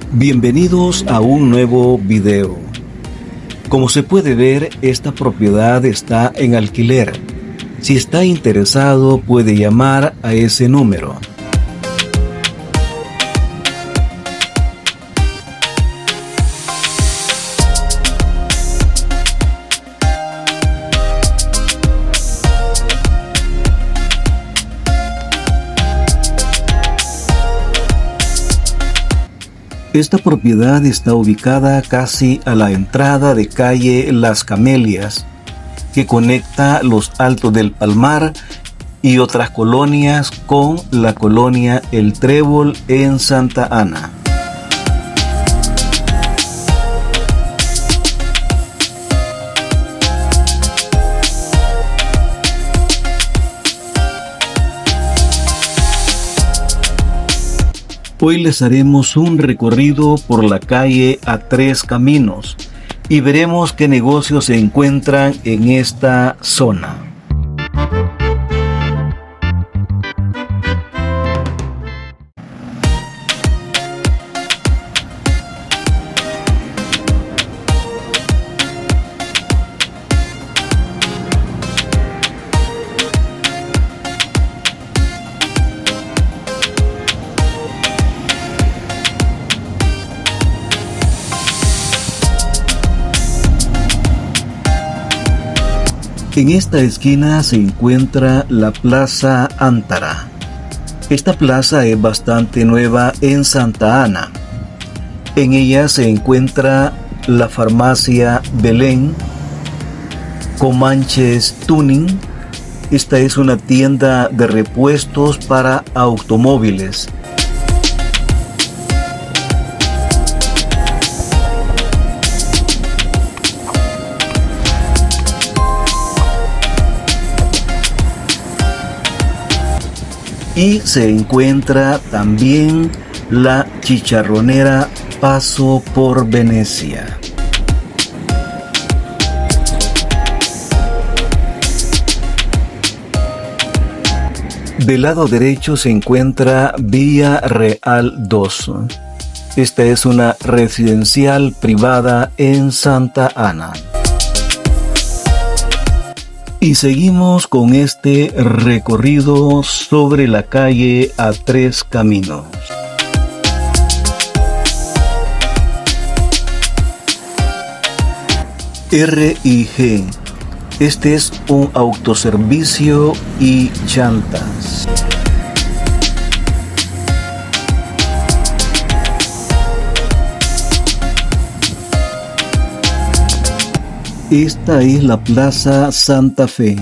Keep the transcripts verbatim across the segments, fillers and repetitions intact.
Bienvenidos a un nuevo video. Como se puede ver, esta propiedad está en alquiler. Si está interesado, puede llamar a ese número. Esta propiedad está ubicada casi a la entrada de calle Las Camelias, que conecta los Altos del Palmar y otras colonias con la colonia El Trébol en Santa Ana. Hoy les haremos un recorrido por la calle a Tres Caminos y veremos qué negocios se encuentran en esta zona. En esta esquina se encuentra la Plaza Antara. Esta plaza es bastante nueva en Santa Ana. En ella se encuentra la farmacia Belén, Comanches Tuning. Esta es una tienda de repuestos para automóviles. Y se encuentra también la chicharronera Paso por Venecia. Del lado derecho se encuentra Vía Real dos. Esta es una residencial privada en Santa Ana. Y seguimos con este recorrido sobre la calle a Tres Caminos. R y G. Este es un autoservicio y llantas. Esta es la Plaza Santa Fe.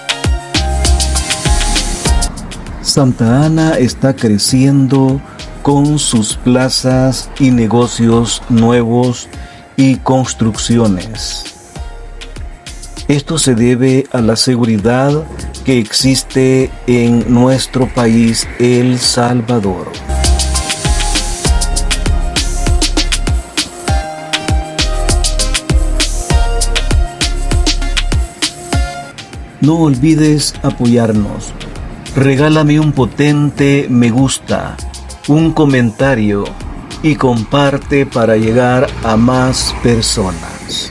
Santa Ana está creciendo con sus plazas y negocios nuevos y construcciones. Esto se debe a la seguridad que existe en nuestro país, El Salvador. No olvides apoyarnos. Regálame un potente me gusta, un comentario y comparte para llegar a más personas.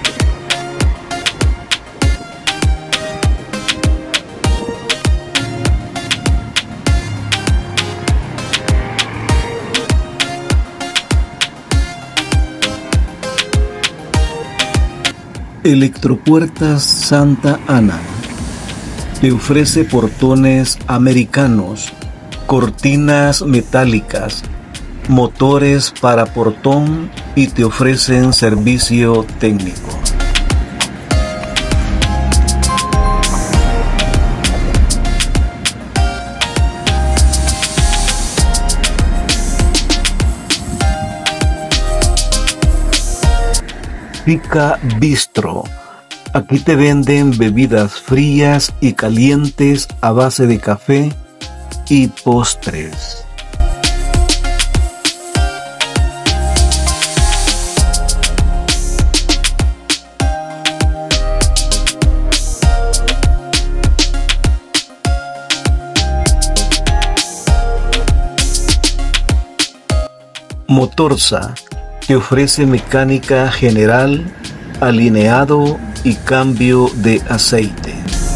Electropuertas Santa Ana le ofrece portones americanos, cortinas metálicas, motores para portón y te ofrecen servicio técnico. Pica Bistro. Aquí te venden bebidas frías y calientes a base de café y postres. Motorsa, que ofrece mecánica general, alineado y cambio de aceite.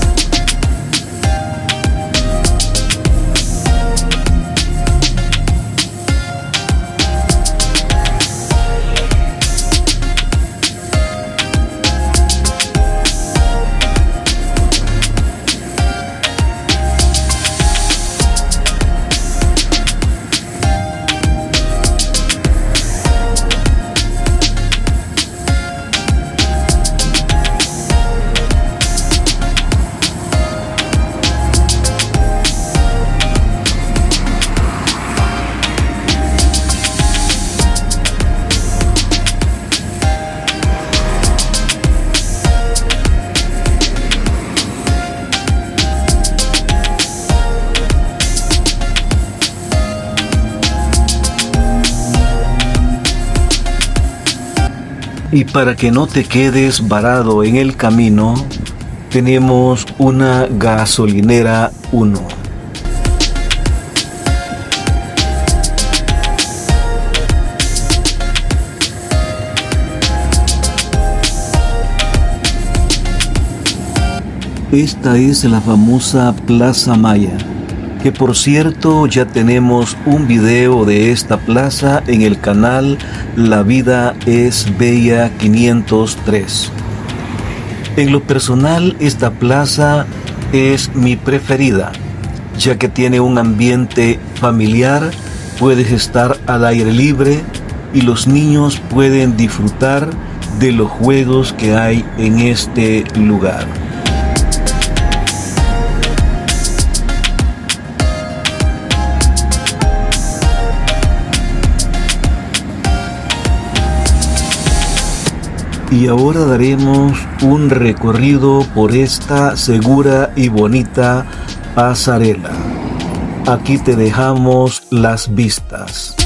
Y para que no te quedes varado en el camino, tenemos una gasolinera uno. Esta es la famosa Plaza Maya, que por cierto ya tenemos un video de esta plaza en el canal La Vida es Bella quinientos tres. En lo personal, esta plaza es mi preferida, ya que tiene un ambiente familiar, puedes estar al aire libre y los niños pueden disfrutar de los juegos que hay en este lugar. Y ahora daremos un recorrido por esta segura y bonita pasarela. Aquí te dejamos las vistas.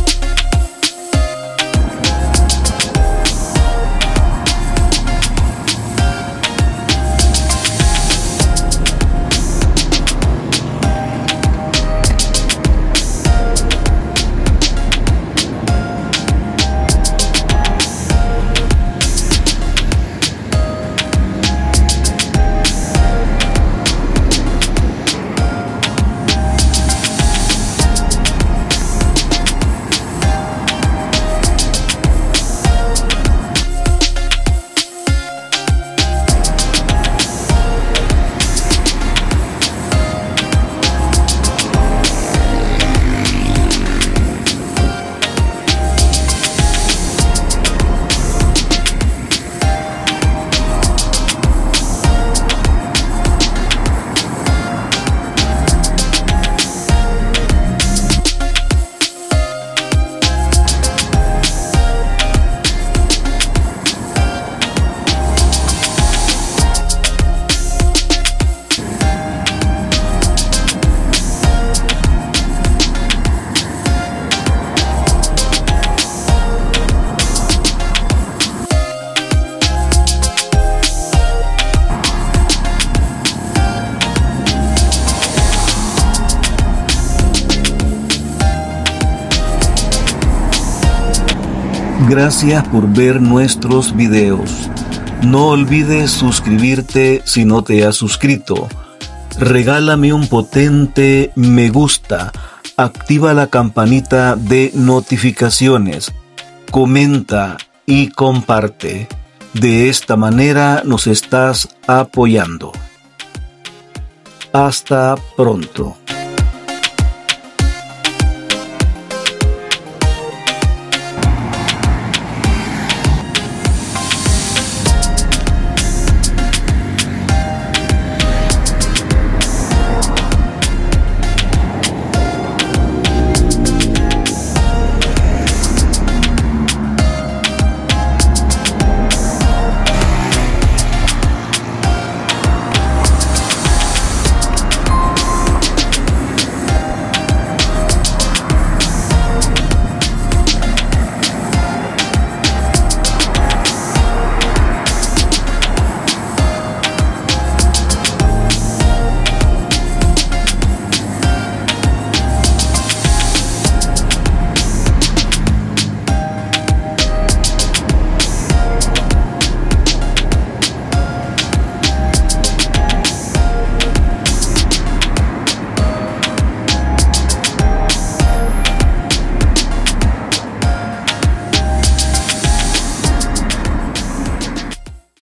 Gracias por ver nuestros videos. No olvides suscribirte si no te has suscrito. Regálame un potente me gusta. Activa la campanita de notificaciones. Comenta y comparte. De esta manera nos estás apoyando. Hasta pronto.